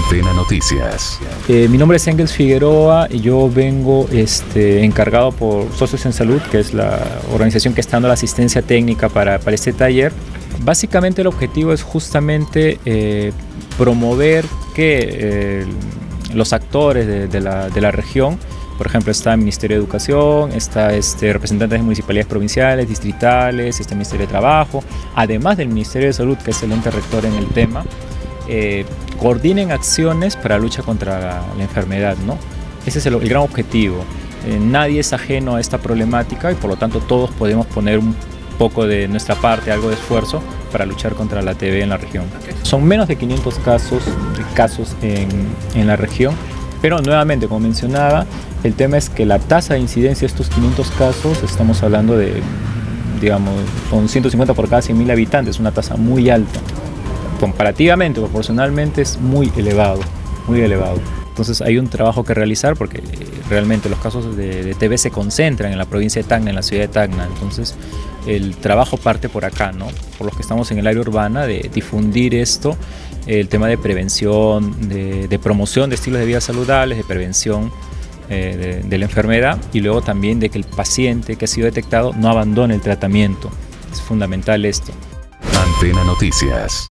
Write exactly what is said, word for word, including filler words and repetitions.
Antena Noticias. Eh, mi nombre es Engels Figueroa y yo vengo este, encargado por Socios en Salud, que es la organización que está dando la asistencia técnica para, para este taller. Básicamente el objetivo es justamente eh, promover que eh, los actores de, de, la, de la región, por ejemplo, está el Ministerio de Educación, está este, representantes de municipalidades provinciales, distritales, está el Ministerio de Trabajo, además del Ministerio de Salud, que es el ente rector en el tema, eh, coordinen acciones para la lucha contra la, la enfermedad, ¿no? Ese es el, el gran objetivo. Eh, nadie es ajeno a esta problemática y por lo tanto todos podemos poner un poco de nuestra parte, algo de esfuerzo para luchar contra la T B en la región. Son menos de quinientos casos, casos en, en la región, pero nuevamente, como mencionaba, el tema es que la tasa de incidencia de estos quinientos casos, estamos hablando de, digamos, son ciento cincuenta por cada cien mil habitantes, una tasa muy alta. Comparativamente, proporcionalmente es muy elevado, muy elevado. Entonces hay un trabajo que realizar porque realmente los casos de, de T B se concentran en la provincia de Tacna, en la ciudad de Tacna. Entonces el trabajo parte por acá, ¿no? Por los que estamos en el área urbana, de difundir esto, el tema de prevención, de, de promoción de estilos de vida saludables, de prevención eh, de, de la enfermedad y luego también de que el paciente que ha sido detectado no abandone el tratamiento. Es fundamental esto. Antena Noticias.